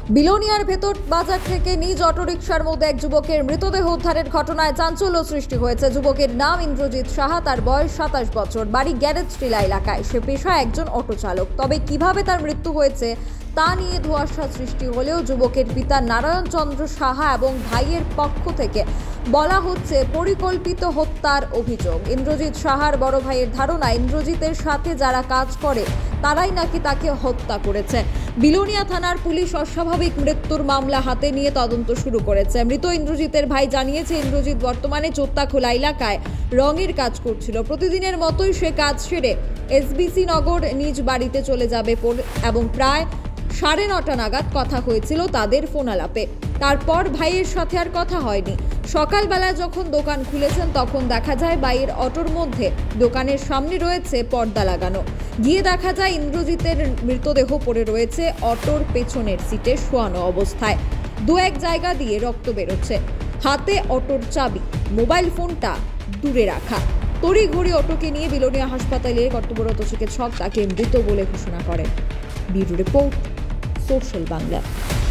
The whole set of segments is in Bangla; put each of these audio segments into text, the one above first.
বিলোনিয়ার ভেতর বাজার থেকে নিজ অটোরিকশার মধ্যে এক যুবকের মৃতদেহ উদ্ধারের ঘটনায় চাঞ্চল্য সৃষ্টি হয়েছে। যুবকের নাম ইন্দ্রজিৎ সাহা, তার বয়স 27 বছর, বাড়ি গ্যারেজ টিলা এলাকায়। সে পেশায় একজন অটো চালক। তবে কিভাবে তার মৃত্যু হয়েছে তা নিয়ে ধোঁয়াশা সৃষ্টি হলেও যুবকের পিতা নারায়ণ চন্দ্র সাহা এবং ভাইয়ের পক্ষ থেকে বলা হচ্ছে পরিকল্পিত হত্যার অভিযোগ। ইন্দ্রজিৎ সাহার বড় ভাইয়ের ধারণা, ইন্দ্রজিতের সাথে যারা কাজ করে তারাই নাকি তাকে হত্যা করেছে। বিলোনিয়া থানার পুলিশ অস্বাভাবিক মৃত্যুর মামলা হাতে নিয়ে তদন্ত শুরু করেছে। মৃত ইন্দ্রজিতের ভাই জানিয়েছে, ইন্দ্রজিৎ বর্তমানে চোত্তাখোলা এলাকায় রঙের কাজ করছিল। প্রতিদিনের মতোই সে কাজ সেরে এসবিসি নগর নিজ বাড়িতে চলে যাবে এবং প্রায় 9:30 নাগাদ কথা হয়েছিল তাদের ফোন আলাপে। তারপর ভাইয়ের সাথে আর কথা হয়নি। সকালবেলা যখন দোকান খুলেছেন তখন দেখা যায় ভাইয়ের অটোর মধ্যে দোকানের সামনে রয়েছে পর্দা লাগানো। গিয়ে দেখা যায় ইন্দ্রজিতের মৃতদেহ পড়ে রয়েছে অটোর পেছনের সিটে শোয়ানো অবস্থায়। দু এক জায়গা দিয়ে রক্ত বেরোচ্ছে। হাতে অটোর চাবি, মোবাইল ফোনটা দূরে রাখা। তড়িঘড়ি অটোকে নিয়ে বিলোনিয়া হাসপাতালে কর্তব্যরত চিকিৎসক তাকে মৃত বলে ঘোষণা করেন। Bureau report, social Bangla.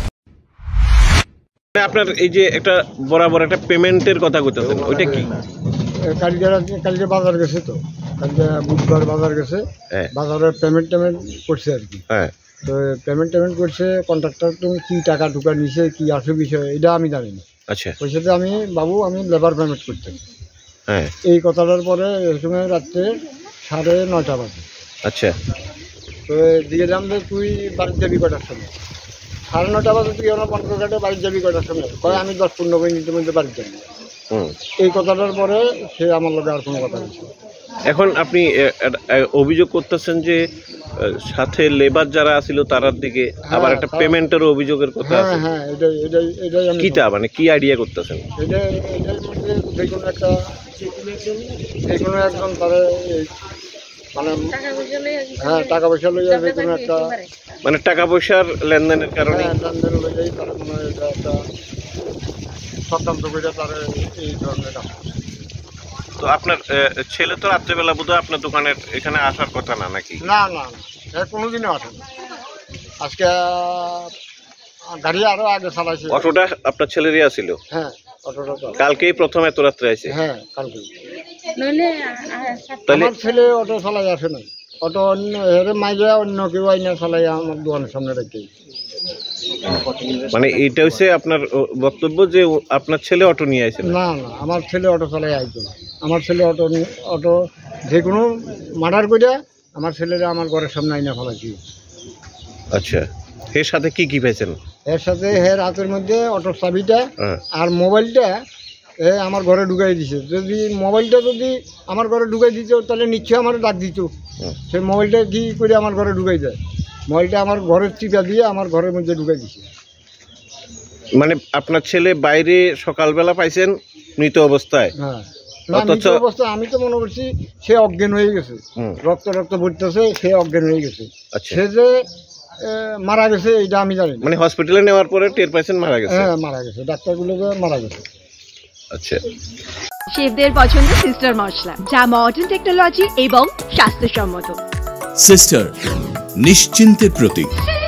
আপনার এই যে একটা বরাবর একটা পেমেন্টের কথা কইতেছেন, ওইটা কি? কালকে বাজার গেছে, তো কালকে বুধবার বাজার গেছে, বাজারের পেমেন্ট করছে আর কি। তো পেমেন্ট করছে কন্ট্রাক্টর। তুমি কি টাকা ঢুকা নিছে, কি আসে বিষয় এটা আমি জানি না। আচ্ছা, ওই সাথে আমি লেবার পেমেন্ট করতে। এই কথাটার পরে এই সময় রাত্রে 9:30 বাজে। আচ্ছা, তো দিয়ে দিলাম যে তুই বাড়ির যাবি কটার সময়? 9:30 বাজে তুই আমার 15 ঘন্টা বাড়ির যাবি কটার সময়? আমি 10-15 মিনিটের মধ্যে বাড়ির যাবি। এই কথাটার পরে সে আমার লোক আর কোনো কথা বলছে। এখন আপনি অভিযোগ করতেছেন যে সাথে লেবার যারা আছিল তারার দিকে আবার একটা পেমেন্টের অভিযোগের কথা আছে। হ্যাঁ, এটাই আমি কিটা মানে কি আইডিয়া করতেছেন? এটার মধ্যে যে কোনো একজন তারা মানে টাকা পয়সা লইয়া যে কোনো একটা মানে টাকা পয়সার লেনদেনের কারণে লেনদেন লইয়াই তারা কোনো একটা সতন্ত্র করে তারা এই ধরনের কাজ। তো আপনার ছেলে তো রাত্রেবেলা বোধহয় আপনার দোকানের এখানে আসার কথা না নাকি? না, কোনোদিনও আসে না। আজকে গাড়ি আরো আগে চালাইছে। অটোটা আপনার ছেলেরই আছিল? হ্যাঁ, অটোটা কালকেই প্রথম এত রাত্রে আইছে? হ্যাঁ, কালকে। আমার ছেলে অটো চালাই আসে না। অটো অন্য মাইজা অন্য কেউ আইনা চালাই আমার দোকানের সামনে রেখে। মানে এইটা হচ্ছে আপনার বক্তব্য যে আপনার ছেলে অটো নিয়ে আইছে? না, আমার ছেলে অটো চালাই আইতো না। আমার ছেলে অটো যে কোনো মার্ডার করে আমার ছেলেরা আমার ঘরের সামনে আইনা ফেলাইছি। আচ্ছা, এর সাথে কি কি পেয়েছেন? এর সাথে রাতের মধ্যে অটোর চাবিটা আর মোবাইলটা আমার ঘরে ঢুকাই দিছে। যদি মোবাইলটা আমার ঘরে ঢুকাই দিত তাহলে নিশ্চয়ই আমার ডাক দিত। সেই মোবাইলটা কি করে আমার ঘরে ঢুকাই যায়? মোবাইলটা আমার ঘরের চিপা দিয়ে আমার ঘরের মধ্যে ঢুকাই দিছে। মানে আপনার ছেলে বাইরে সকালবেলা পাইছেন মৃত অবস্থায়? হ্যাঁ, মৃত অবস্থায়। আমি তো মনে করছি সে অজ্ঞান হয়ে গেছে, রক্ত পড়তেছে, সে অজ্ঞান হয়ে গেছে। সে যে মারা গেছে এটা আমি জানি না। মানে হসপিটালে নেওয়ার পরে টের পাইছেন মারা গেছে? হ্যাঁ, মারা গেছে, ডাক্তারগুলো মারা গেছে। আচ্ছা, শেফদের পছন্দ সিস্টার মশলা, যা মডার্ন টেকনোলজি এবং স্বাস্থ্যসম্মত। সিস্টার, নিশ্চিন্তের প্রতীক।